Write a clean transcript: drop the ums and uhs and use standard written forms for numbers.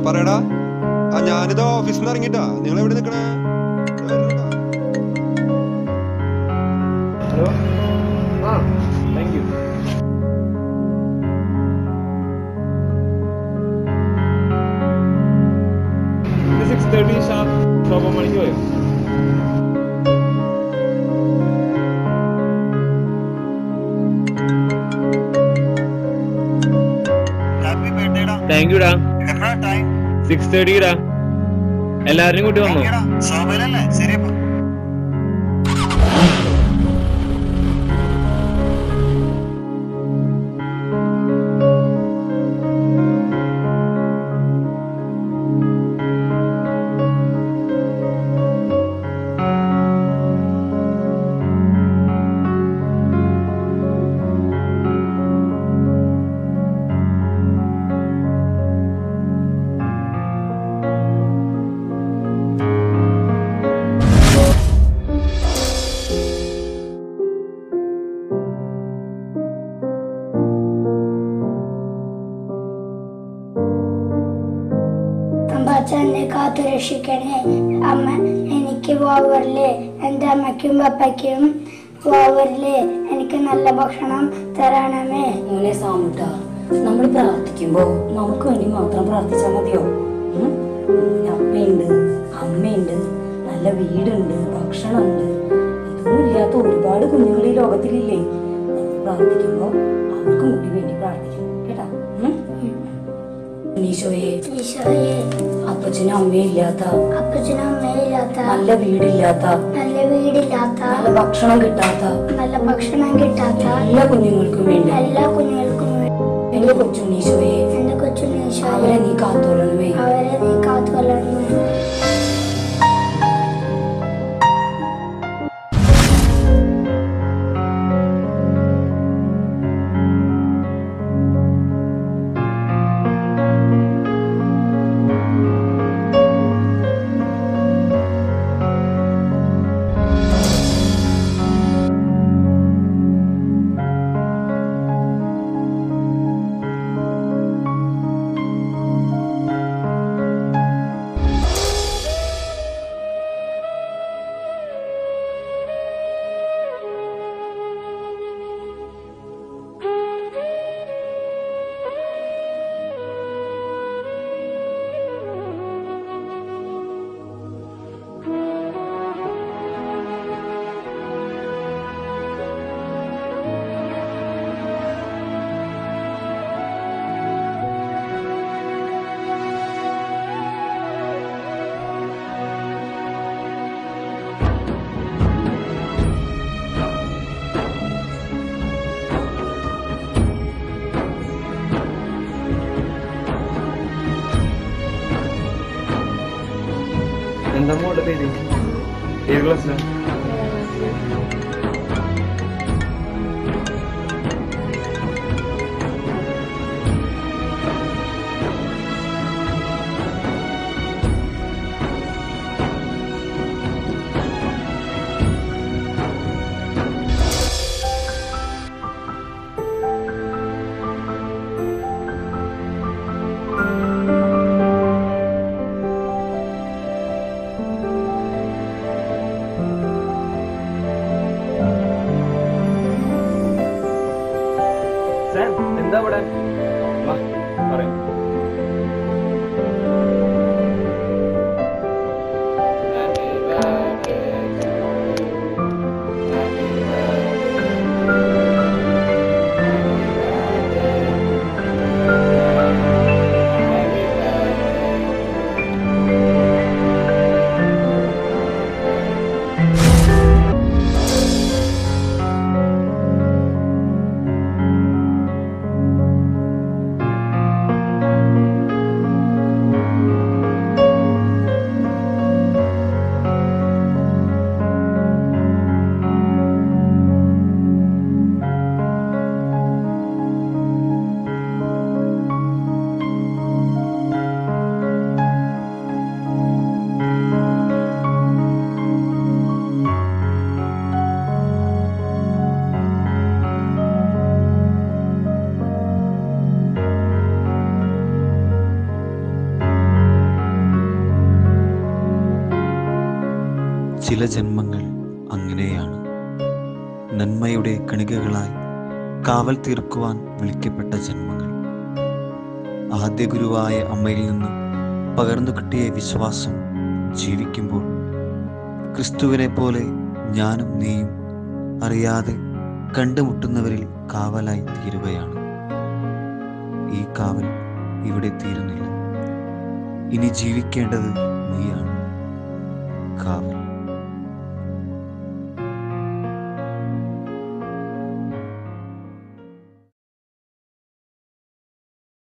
പറയടാ. ഞാനിത് ഓഫീസിൽ നിന്ന് ഇറങ്ങിട്ടാ. നിങ്ങൾ എവിടെ നിൽക്കണേ? ഹലോ. Thank you. ഇത് 6:30 ഷാർപ്പ് ഷോപ്പ് മണിക്ക് വരും. താങ്ക് യുടാ. 6:30 ടാ. എല്ലാവരും കൂട്ടി വന്നു. എന്നെ കാത്തു രക്ഷിക്കണേ. അമ്മ എനിക്ക് വാവറിലെ എൻ്റെ അമ്മയ്ക്കും പപ്പയ്ക്കും വാവറിലെ എനിക്ക് നല്ല ഭക്ഷണം തരണമേ. മോനെ സാമുട്ട, നമ്മൾ പ്രാർത്ഥിക്കുമ്പോ നമുക്ക് വേണ്ടി മാത്രം പ്രാർത്ഥിച്ചാൽ മതിയോ? അപ്പയുണ്ട്, അമ്മയുണ്ട്, നല്ല വീടുണ്ട്, ഭക്ഷണമുണ്ട്. ഇതൊന്നും ഇല്ലാത്ത ഒരുപാട് കുഞ്ഞുങ്ങൾ ഈ ലോകത്തിലില്ലേ? നമ്മൾ പ്രാർത്ഥിക്കുമ്പോ അവർക്കും കൂടി വേണ്ടി പ്രാർത്ഥിക്കണം കേട്ടാ. ഈശോയെ, അപ്പച്ചനും അമ്മയില്ലാത്ത നല്ല വീടില്ലാത്ത നല്ല ഭക്ഷണം കിട്ടാത്ത എല്ലാ കുഞ്ഞുങ്ങൾക്കും വേണ്ടി എന്റെ കൊച്ചുണ്ണീശോയെ അവരെ നീ കാത്തോളണമേ. എന്താ മോളുടെ പേര്? ഏത് ക്ലാസ്സിലാണ്? എന്താ ഇവിടെ? പറയാം. ചില ജന്മങ്ങൾ അങ്ങനെയാണ്. നന്മയുടെ കണികകളായി കാവൽ തീർക്കുവാൻ വിളിക്കപ്പെട്ട ജന്മങ്ങൾ. ആദ്യ ഗുരുവായ അമ്മയിൽ നിന്ന് പകർന്നു കിട്ടിയ വിശ്വാസം ജീവിക്കുമ്പോൾ ക്രിസ്തുവിനെ പോലെ ഞാനും നീയും അറിയാതെ കണ്ടുമുട്ടുന്നവരിൽ കാവലായി തീരുകയാണ്. ഈ കാവൽ ഇവിടെ തീരുന്നില്ല. ഇനി ജീവിക്കേണ്ടത് നീയാണ്. കാവൽ.